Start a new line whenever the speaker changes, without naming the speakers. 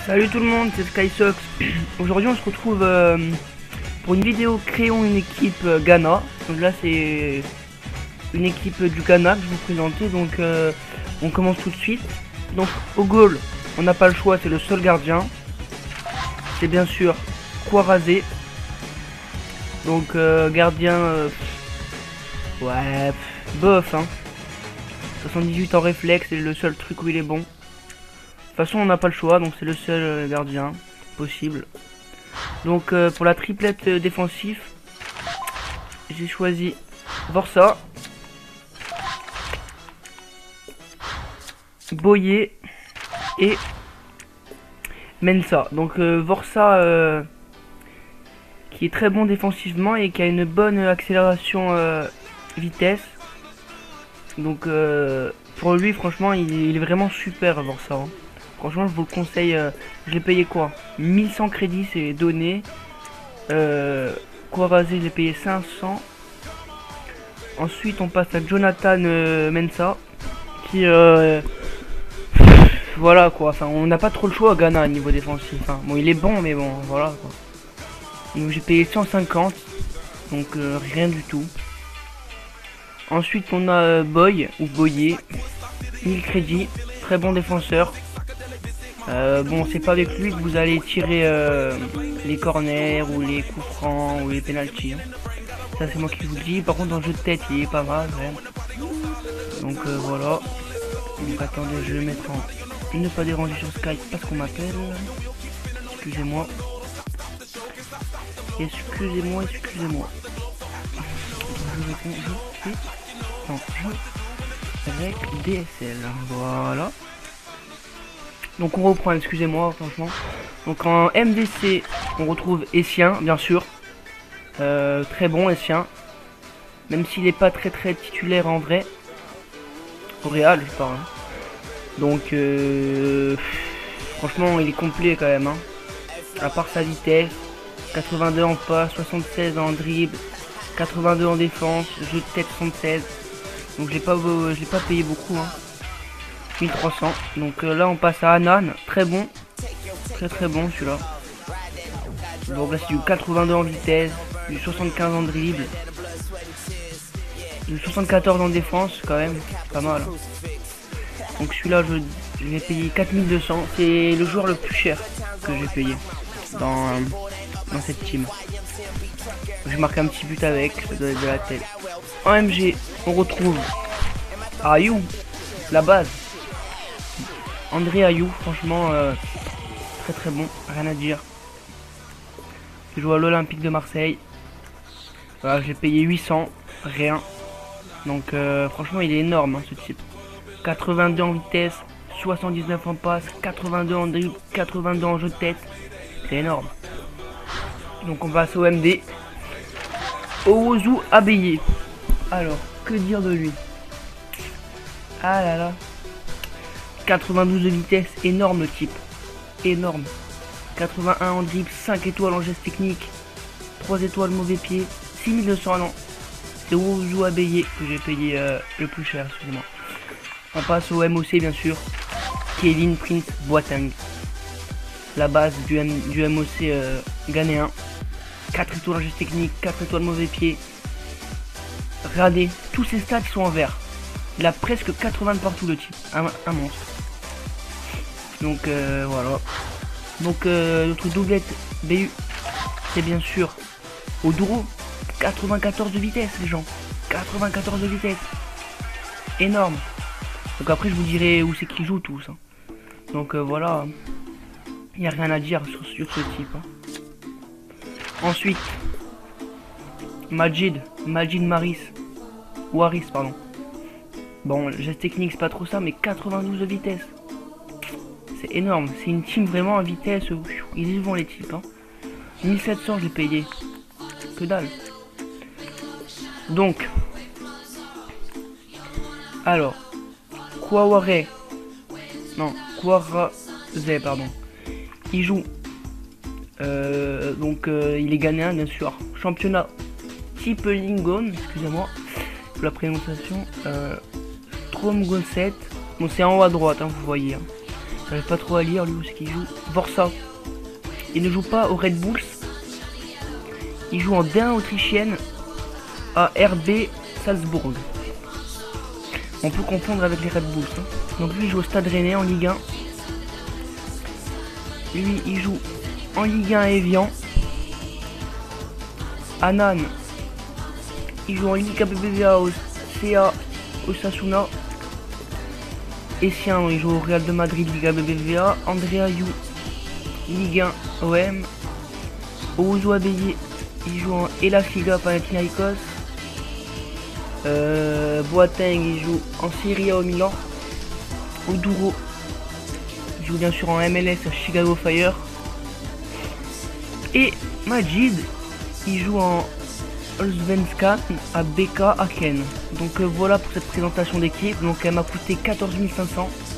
Salut tout le monde, c'est SkySox. Aujourd'hui on se retrouve pour une vidéo créons une équipe Ghana. Donc là c'est une équipe du Ghana que je vais vous présenter. Donc on commence tout de suite. Donc au goal, on n'a pas le choix, c'est le seul gardien. C'est bien sûr Kouarazé. Donc gardien ouais bof hein. 78 en réflexe, c'est le seul truc où il est bon. De toute façon on n'a pas le choix, donc c'est le seul gardien possible. Donc pour la triplette défensif, j'ai choisi Vorsa, Boyer et Mensa. Donc Vorsa qui est très bon défensivement et qui a une bonne accélération vitesse. Donc pour lui franchement il est vraiment super Vorsa hein. Franchement je vous le conseille, je l'ai payé quoi 1100 crédits, c'est donné. Kouarazé je l'ai payé 500. Ensuite on passe à Jonathan Mensa qui voilà quoi, enfin on n'a pas trop le choix à Ghana au niveau défensif hein. Bon il est bon mais bon voilà quoi. Donc j'ai payé 150, donc rien du tout. Ensuite on a Boy ou Boyer, 1000 crédits, très bon défenseur. Bon c'est pas avec lui que vous allez tirer les corners ou les coups francs ou les pénaltys hein. Ça c'est moi qui vous le dis. Par contre dans le jeu de tête il est pas mal même. Donc voilà. Donc attendez, je vais le mettre en ne pas déranger sur Skype parce qu'on m'appelle. Excusez-moi. Excusez-moi. Je réponds, je fais non, je avec DSL. Voilà. Donc on reprend, excusez-moi franchement. Donc en MDC on retrouve Essien bien sûr. Très bon Essien. Même s'il n'est pas très titulaire en vrai. Au Real je parle. Donc franchement il est complet quand même hein. À part sa vitesse. 82 en passe, 76 en dribble, 82 en défense, jeu de tête 76. Donc je l'ai pas payé beaucoup hein. 1300. Donc là on passe à Anan, très bon. Très bon celui-là. Donc là c'est du 82 en vitesse, du 75 en dribble, du 74 en défense quand même, pas mal. Donc celui-là je vais payer 4200. C'est le joueur le plus cher que j'ai payé dans cette team. Je marque un petit but avec, ça doit être de la tête. En MG, on retrouve Ayou, la base. André Ayou, franchement très bon, rien à dire. Il joue à l'Olympique de Marseille. Voilà, j'ai payé 800, rien. Donc franchement il est énorme hein, ce type. 82 en vitesse, 79 en passe, 82 en dribble, 82 en jeu de tête. C'est énorme. Donc on passe au MD. Owozu Abeye. Alors, que dire de lui? Ah là là. 92 de vitesse, énorme type. Énorme. 81 en dribble, 5 étoiles en geste technique, 3 étoiles mauvais pied, 6200 non. C'est Owozu Abeye que j'ai payé le plus cher, excusez-moi. On passe au MOC bien sûr. Kevin Prince Boateng. La base du MOC ghanéen. 4 étoiles en geste technique, 4 étoiles mauvais pied. Regardez, tous ses stats sont en vert. Il a presque 80 de partout le type. Un monstre. Donc voilà. Donc notre doublette BU, c'est bien sûr Oduro. 94 de vitesse les gens. 94 de vitesse. Énorme. Donc après je vous dirai où c'est qu'ils jouent tous. Hein. Donc voilà. Il n'y a rien à dire sur ce type. Hein. Ensuite, Majid Maris. Waris, pardon. Bon, geste technique, c'est pas trop ça, mais 92 de vitesse. C'est énorme. C'est une team vraiment à vitesse. Ils y vont les types. Hein. 1700, je l'ai payé. Que dalle. Donc, alors, Kouarazé. Non, Kouarazé, pardon. Il joue. Il est ghanéen bien sûr. Championnat type Lingon, excusez-moi pour la prononciation. Stromgoset. Bon c'est en haut à droite hein, vous voyez. Hein. J'arrive pas trop à lire lui où c'est qu'il joue. Vorsa. Il ne joue pas au Red Bulls. Il joue en D1 autrichienne à RB Salzbourg. On peut confondre avec les Red Bulls. Hein. Donc lui il joue au Stade Rennais en Ligue 1. Lui il joue en Ligue 1 à Evian. Anan. Il joue en Liga BBVA au CA Osasuna. Essien, il joue au Real de Madrid, Liga BBVA. Andrea You, Ligue 1 OM. Ouzo Abeye, il joue en Hellas Liga Panathinaikos. Boateng, il joue en Serie A au Milan. Oduro, il joue bien sûr en MLS à Chicago Fire. Et Majid, il joue en Allsvenskan à BK Aken. Donc voilà pour cette présentation d'équipe. Donc elle m'a coûté 14 500.